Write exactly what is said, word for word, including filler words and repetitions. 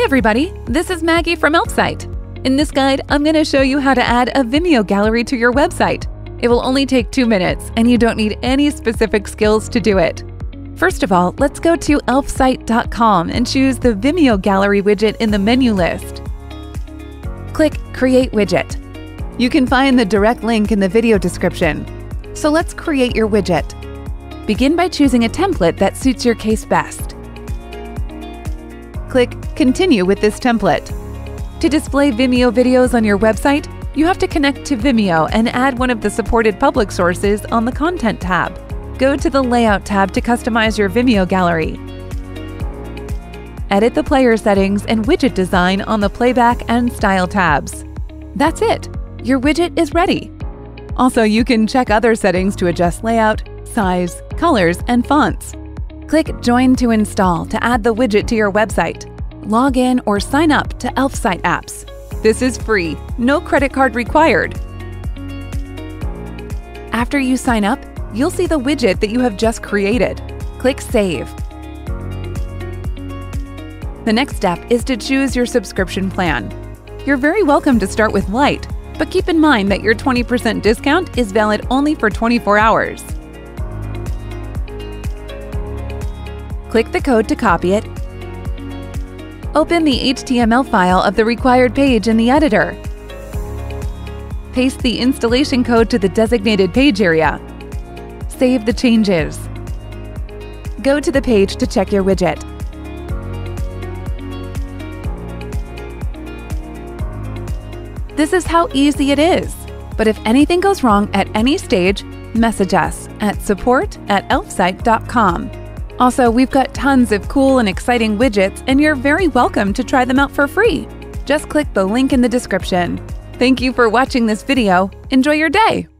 Hey everybody, this is Maggie from Elfsight. In this guide, I'm going to show you how to add a Vimeo gallery to your website. It will only take two minutes, and you don't need any specific skills to do it. First of all, let's go to elfsight dot com and choose the Vimeo Gallery widget in the menu list. Click Create Widget. You can find the direct link in the video description. So let's create your widget. Begin by choosing a template that suits your case best. Click Continue with this template. To display Vimeo videos on your website, you have to connect to Vimeo and add one of the supported public sources on the Content tab. Go to the Layout tab to customize your Vimeo gallery. Edit the player settings and widget design on the Playback and Style tabs. That's it! Your widget is ready! Also, you can check other settings to adjust layout, size, colors, and fonts. Click Join to install to add the widget to your website. Log in or sign up to Elfsight apps. This is free, no credit card required. After you sign up, you'll see the widget that you have just created. Click Save. The next step is to choose your subscription plan. You're very welcome to start with Lite, but keep in mind that your twenty percent discount is valid only for twenty-four hours. Click the code to copy it. Open the H T M L file of the required page in the editor. Paste the installation code to the designated page area. Save the changes. Go to the page to check your widget. This is how easy it is. But if anything goes wrong at any stage, message us at support at elfsight dot com. Also, we've got tons of cool and exciting widgets, and you're very welcome to try them out for free. Just click the link in the description. Thank you for watching this video. Enjoy your day!